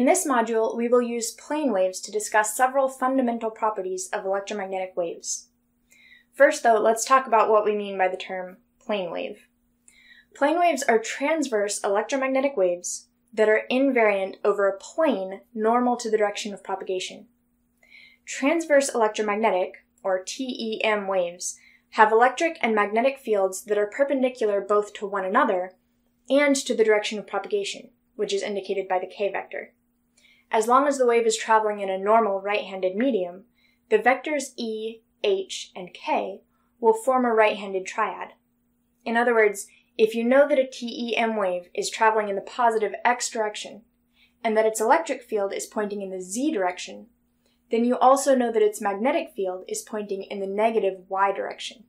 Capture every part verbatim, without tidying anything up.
In this module, we will use plane waves to discuss several fundamental properties of electromagnetic waves. First, though, let's talk about what we mean by the term plane wave. Plane waves are transverse electromagnetic waves that are invariant over a plane normal to the direction of propagation. Transverse electromagnetic, or T E M waves, have electric and magnetic fields that are perpendicular both to one another and to the direction of propagation, which is indicated by the k vector. As long as the wave is traveling in a normal right-handed medium, the vectors E, H, and K will form a right-handed triad. In other words, if you know that a T E M wave is traveling in the positive x direction, and that its electric field is pointing in the z direction, then you also know that its magnetic field is pointing in the negative y direction.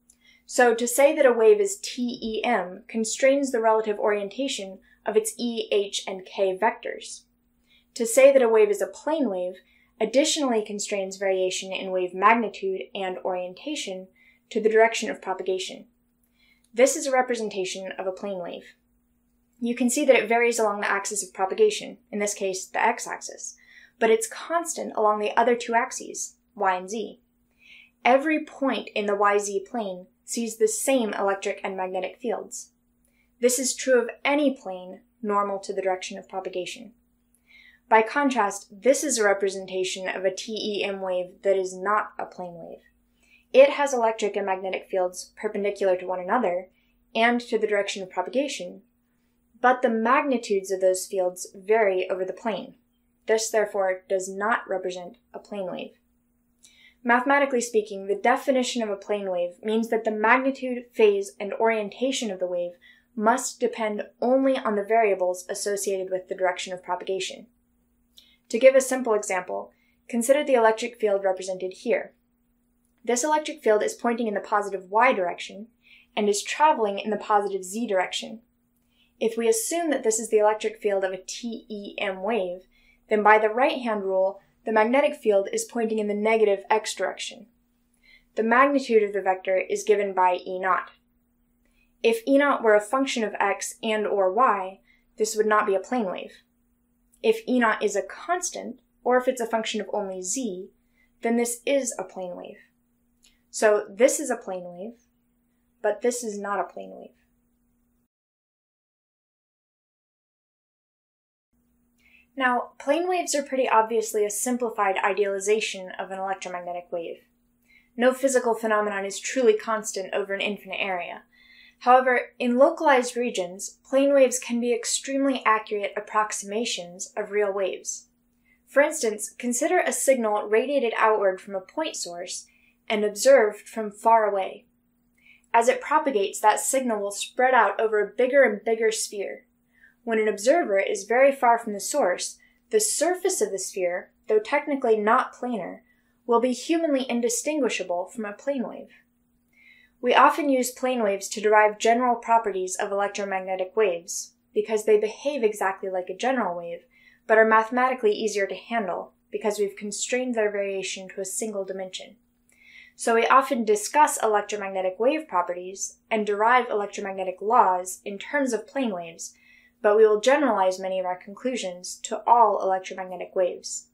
So to say that a wave is T E M constrains the relative orientation of its E, H, and K vectors. To say that a wave is a plane wave additionally constrains variation in wave magnitude and orientation to the direction of propagation. This is a representation of a plane wave. You can see that it varies along the axis of propagation, in this case the x-axis, but it's constant along the other two axes, y and z. Every point in the Y Z plane sees the same electric and magnetic fields. This is true of any plane normal to the direction of propagation. By contrast, this is a representation of a T E M wave that is not a plane wave. It has electric and magnetic fields perpendicular to one another and to the direction of propagation, but the magnitudes of those fields vary over the plane. This, therefore, does not represent a plane wave. Mathematically speaking, the definition of a plane wave means that the magnitude, phase, and orientation of the wave must depend only on the variables associated with the direction of propagation. To give a simple example, consider the electric field represented here. This electric field is pointing in the positive y direction and is traveling in the positive z direction. If we assume that this is the electric field of a T E M wave, then by the right-hand rule, the magnetic field is pointing in the negative x direction. The magnitude of the vector is given by E naught. If E naught were a function of x and or y, this would not be a plane wave. If E naught is a constant, or if it's a function of only z, then this is a plane wave. So this is a plane wave, but this is not a plane wave. Now, plane waves are pretty obviously a simplified idealization of an electromagnetic wave. No physical phenomenon is truly constant over an infinite area. However, in localized regions, plane waves can be extremely accurate approximations of real waves. For instance, consider a signal radiated outward from a point source and observed from far away. As it propagates, that signal will spread out over a bigger and bigger sphere. When an observer is very far from the source, the surface of the sphere, though technically not planar, will be humanly indistinguishable from a plane wave. We often use plane waves to derive general properties of electromagnetic waves, because they behave exactly like a general wave, but are mathematically easier to handle, because we've constrained their variation to a single dimension. So we often discuss electromagnetic wave properties and derive electromagnetic laws in terms of plane waves, but we will generalize many of our conclusions to all electromagnetic waves.